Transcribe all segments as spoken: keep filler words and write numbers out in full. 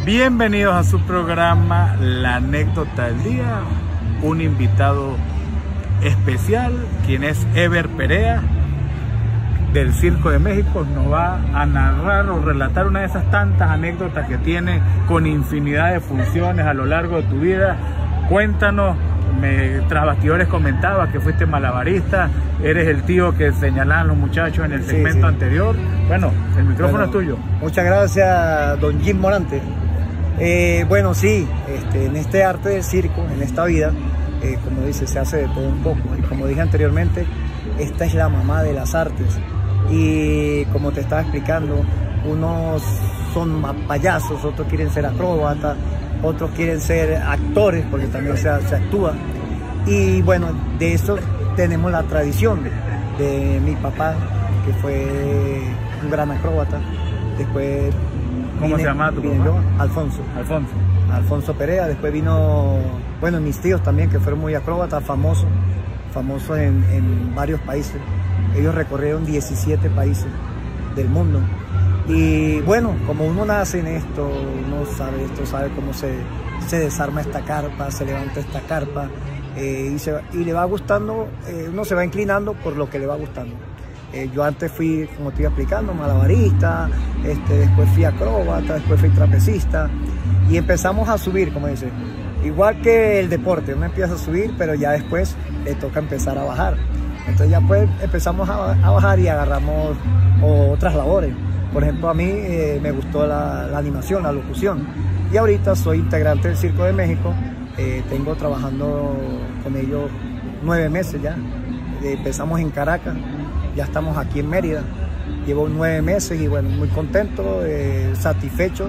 Bienvenidos a su programa La Anécdota del Día. Un invitado especial, quien es Ever Perea, del Circo de México, nos va a narrar o relatar una de esas tantas anécdotas que tiene con infinidad de funciones a lo largo de tu vida. Cuéntanos, me, tras bastidores comentaba que fuiste malabarista, eres el tío que señalaban los muchachos en el segmento sí, sí. anterior. Bueno, el micrófono bueno, es tuyo. Muchas gracias, don Jim Morante. Eh, bueno, sí, este, en este arte del circo, en esta vida, eh, como dice, se hace de todo un poco. Y como dije anteriormente, esta es la mamá de las artes. Y como te estaba explicando, unos son payasos, otros quieren ser acróbatas, otros quieren ser actores, porque también se, se actúa. Y bueno, de eso tenemos la tradición de mi papá, que fue un gran acróbata. Después ¿Cómo vine, se llama tu papá? Yo, Alfonso. Alfonso. Alfonso Perea. Después vino, bueno, mis tíos también, que fueron muy acróbatas, famosos, famosos en, en varios países. Ellos recorrieron diecisiete países del mundo. Y bueno, como uno nace en esto, uno sabe esto, sabe cómo se, se desarma esta carpa, se levanta esta carpa, eh, y, se, y le va gustando, eh, uno se va inclinando por lo que le va gustando. Eh, yo antes fui, como te iba explicando, malabarista, este, después fui acróbata, después fui trapecista, y empezamos a subir, como dice, igual que el deporte, uno empieza a subir, pero ya después le toca empezar a bajar. Entonces ya pues empezamos a, a bajar y agarramos otras labores. Por ejemplo, a mí eh, me gustó la, la animación, la locución, y ahorita soy integrante del Circo de México. Eh, tengo trabajando con ellos nueve meses ya. Eh, empezamos en Caracas, ya estamos aquí en Mérida. Llevo nueve meses y bueno, muy contento, eh, satisfecho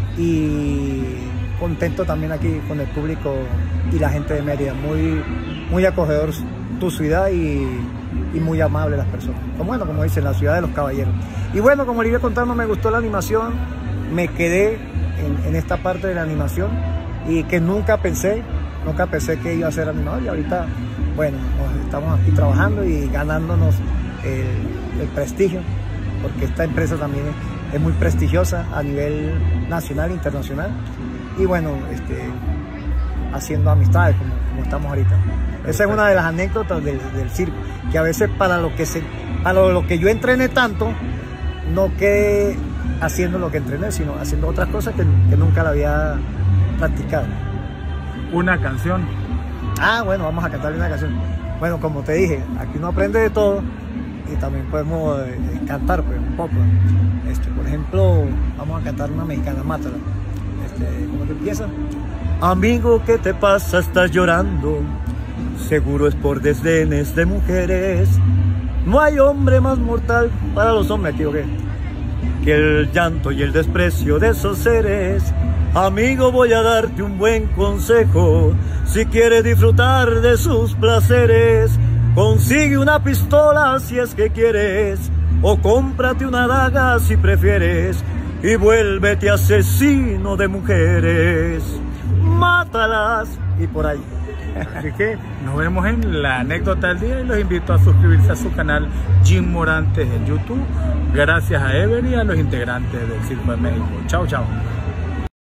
y contento también aquí con el público y la gente de Mérida. Muy, muy acogedor tu ciudad y, y muy amable las personas. Como, bueno, como dicen, la ciudad de los caballeros. Y bueno, como le iba contando, me gustó la animación, me quedé en, en esta parte de la animación y que nunca pensé, nunca pensé que iba a ser animador, y ahorita, bueno, nos estamos aquí trabajando y ganándonos el, el prestigio, porque esta empresa también es, es muy prestigiosa a nivel nacional e internacional, y bueno, este, haciendo amistades como, como estamos ahorita. Esa es una de las anécdotas del, del circo, que a veces para lo que, se, para lo que yo entrené tanto, no quedé haciendo lo que entrené, sino haciendo otras cosas que, que nunca la había practicado. ¿Una canción? Ah, bueno, vamos a cantarle una canción. Bueno, como te dije, aquí uno aprende de todo y también podemos eh, cantar pues, un poco. Este, por ejemplo, vamos a cantar una mexicana, Mátala. Este, ¿Cómo que empieza? Amigo, ¿qué te pasa? Estás llorando. Seguro es por desdenes de mujeres. No hay hombre más mortal para los hombres, me equivoqué, que el llanto y el desprecio de esos seres. Amigo, voy a darte un buen consejo. Si quieres disfrutar de sus placeres, consigue una pistola si es que quieres, o cómprate una daga si prefieres, y vuélvete asesino de mujeres. Mátalas. Y por ahí. Así que nos vemos en La Anécdota del Día y los invito a suscribirse a su canal Jim Morantes en YouTube. Gracias a Ever y a los integrantes del Circo de México. Chao, chao.